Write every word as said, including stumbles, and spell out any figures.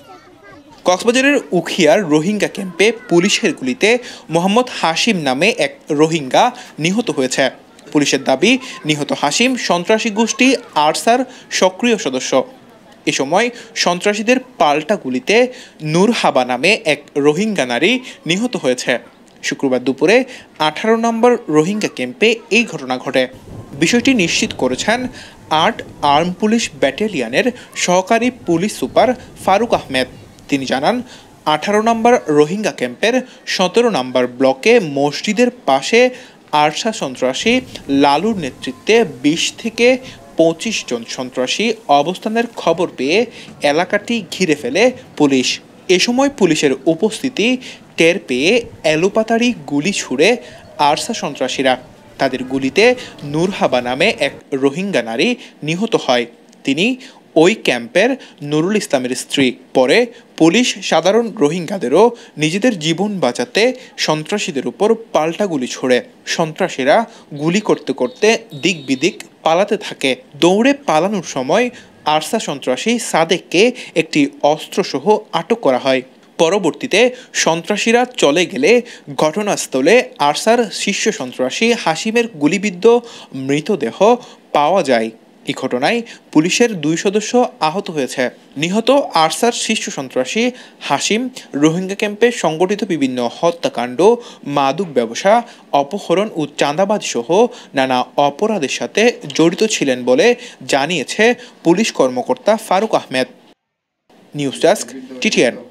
কক্সবাজারের উখিয়ার রোহিঙ্গা ক্যাম্পে পুলিশের গুলিতে মোহাম্মদ হাশিম নামে এক রোহিঙ্গা নিহত হয়েছে। পুলিশের দাবি, নিহত হাশিম সন্ত্রাসী গোষ্ঠী আরসার সক্রিয় সদস্য। এ সময় সন্ত্রাসীদের পাল্টা গুলিতে নূর হাবা নামে এক রোহিঙ্গা নারী নিহত হয়েছে। শুক্রবার দুপুরে আঠারো নম্বর রোহিঙ্গা ক্যাম্পে এই ঘটনা ঘটে। বিষয়টি নিশ্চিত করেছেন আট আর্ম পুলিশ ব্যাটালিয়নের সহকারী পুলিশ সুপার ফারুক আহমেদ। তিনি জানান, আঠারো নম্বর রোহিঙ্গা ক্যাম্পের সতেরো নম্বর ব্লকে মসজিদের পাশে আরসা সন্ত্রাসী লালুর নেতৃত্বে বিশ থেকে পঁচিশ জন সন্ত্রাসী অবস্থানের খবর পেয়ে এলাকাটি ঘিরে ফেলে পুলিশ। এ সময় পুলিশের উপস্থিতি টের পেয়ে এলোপাতাড়ি গুলি ছুড়ে আরসা সন্ত্রাসীরা। তাদের গুলিতে নূরহাবা নামে এক রোহিঙ্গা নারী নিহত হয়। তিনি ওই ক্যাম্পের নুরুল ইসলামের স্ত্রী। পরে পুলিশ সাধারণ রোহিঙ্গাদেরও নিজেদের জীবন বাঁচাতে সন্ত্রাসীদের উপর পাল্টা গুলি ছোড়ে। সন্ত্রাসীরা গুলি করতে করতে দিক বিদিক পালাতে থাকে। দৌড়ে পালানোর সময় আরসা সন্ত্রাসী সাদেককে একটি অস্ত্রসহ আটক করা হয়। পরবর্তীতে সন্ত্রাসীরা চলে গেলে ঘটনাস্থলে আরসার শীর্ষ সন্ত্রাসী হাশিমের গুলিবিদ্ধ মৃতদেহ পাওয়া যায়। এই ঘটনায় পুলিশের দুই সদস্য আহত হয়েছে। নিহত আরসার শীর্ষ সন্ত্রাসী হাশিম রোহিঙ্গা ক্যাম্পে সংগঠিত বিভিন্ন হত্যাকাণ্ড, মাদক ব্যবসা, অপহরণ ও চাঁদাবাজ সহ নানা অপরাধের সাথে জড়িত ছিলেন বলে জানিয়েছে পুলিশ কর্মকর্তা Faruk Ahmed. News desk, TTN.